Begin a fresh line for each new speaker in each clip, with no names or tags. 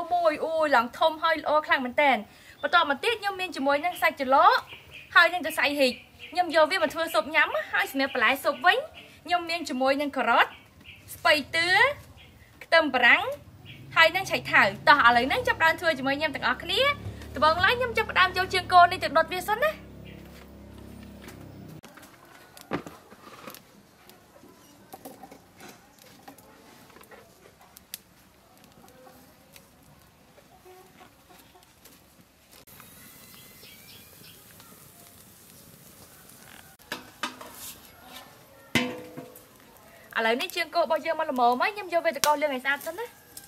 mùi ui lỏng thơm hơi ô khăn mình tèn và to mà tiết nhưng miên chỉ mùi năng sạch chỉ ló hơi nênจะใส่ hịch nhưng giờ vì mà thưa sụp nhắm hơi sẽ phải lại sụp vĩnh nhưng miên chỉ mùi năng carrot spay tứa tôm brắng hơi năng chạy thở tỏ lấy năng chấp đan thưa chỉ mùi nhâm tặng ọc ní từ bằng lái nhâm chấp đan cho chiên cô nên từ đột vi sân á lấy ní chiên cô bao giờ mà là mồ mấy nhâm vô về tụi con lương ngày sao tính á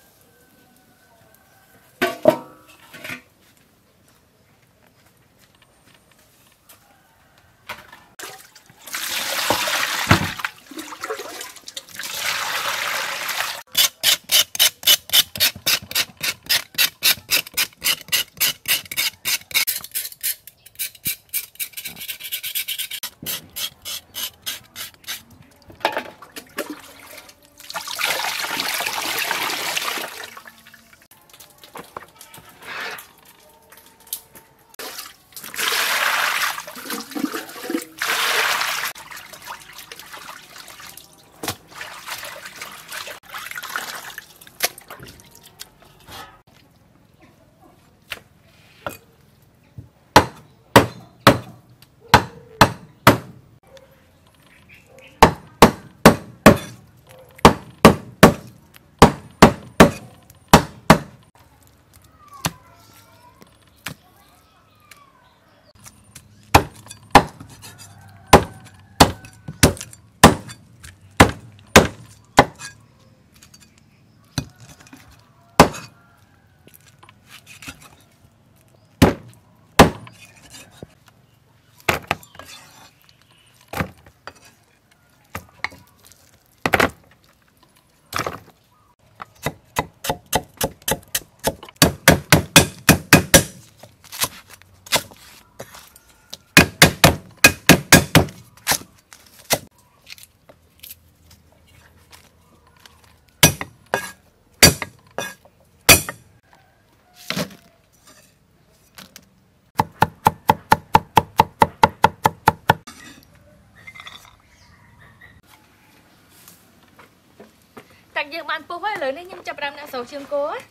tặng dương bạn phô hơi lớn nên nhưng chập đam đã xấu chương cô á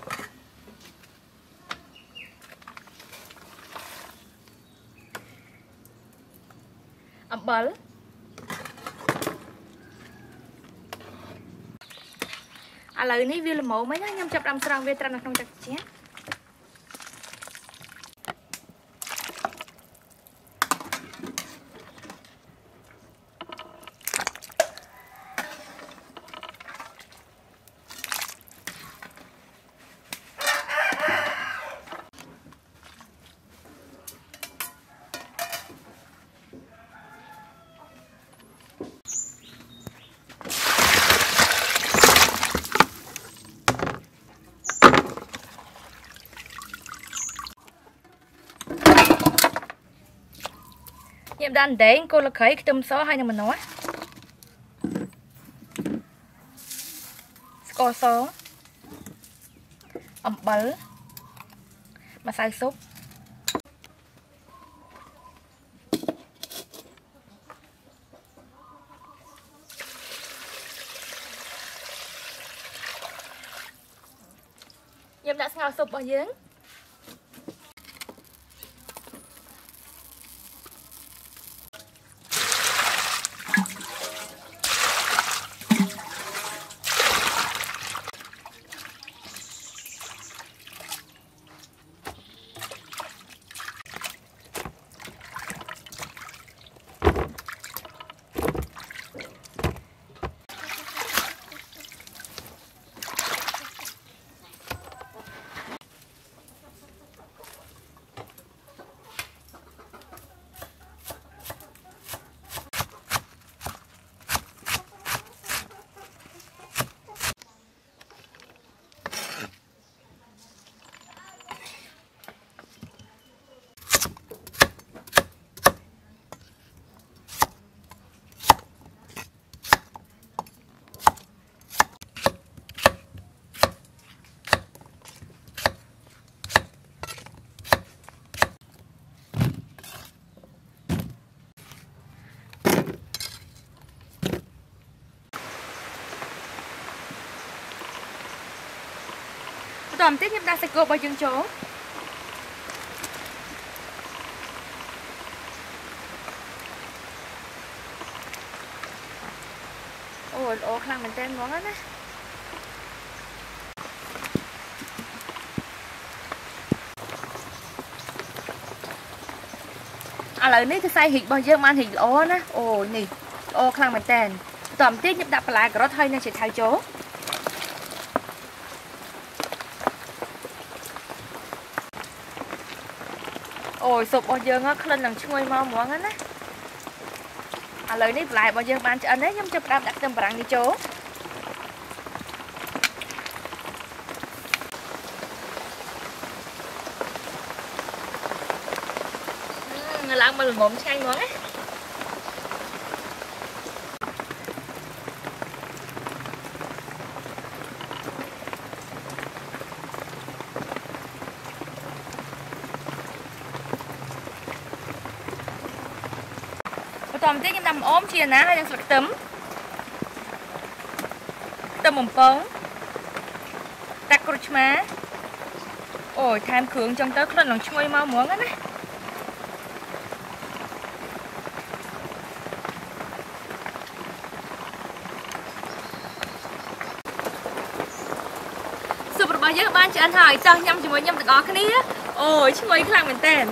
ẩm bẩn lời ní viên là mẫu mấy nhá nhưng chập đam sang về trần không chặt chẽ nhiệm đàn để cô là khởi tôm xó hay là mình nói co xó ẩm bẩn mà xay súp nhiệm đã ngào súp bao nhiêu Tóm tiếp nhâm đa sẽ cua bao dương chỗ. Ôi ồ khăn mình tên món á. Lời ní thì xay hịt bao nhiêu man hịt ố ná. Ôi nì ô khăn mình tên. Tóm tiếp nhâm đạp lại có hơi nên sẽ thay chỗ. Ôi sụp bao giờ ngó lên lần chui mau món á. Lời ní lại bao giờ bạn cho đấy nhâm chụp đạp đặt tầm bằng đi chỗ. Lang mà ngộm chanh món ấy. Tóm tiếc nằm ốm chia ná hay đang sụt tấm. Tấm mỏng bóng. Tạc cột má. Ôi tham khướng trong tớ lần lòng chui mau muốn á. Bao nhiêu bạn chị ăn hỏi sao nhâm chỉ mới nhâm được có cái ní á. Ôi chứ mấy khăn mình tên.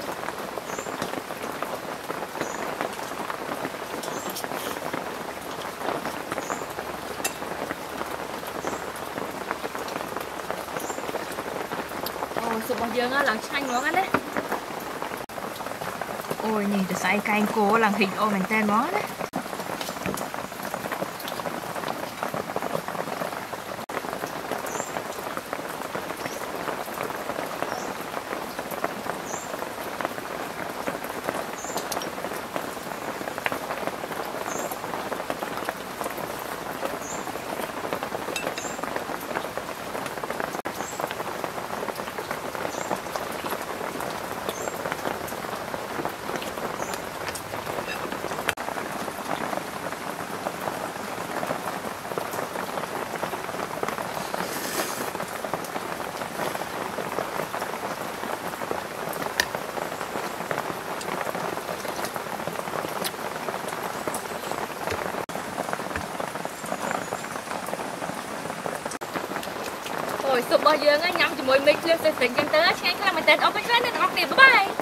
Ôi sụp bao nhiêu á làm chanh món á đấy. Ôi nhìn từ xay canh cố làm hình ô mình tên món đấy. Ôi sụp bao giờ nhắm chỉ môi mít lên sẽ tỉnh chân tới. Chứ anh làm mình tên ốp bánh lên nên học điểm. Bye bye.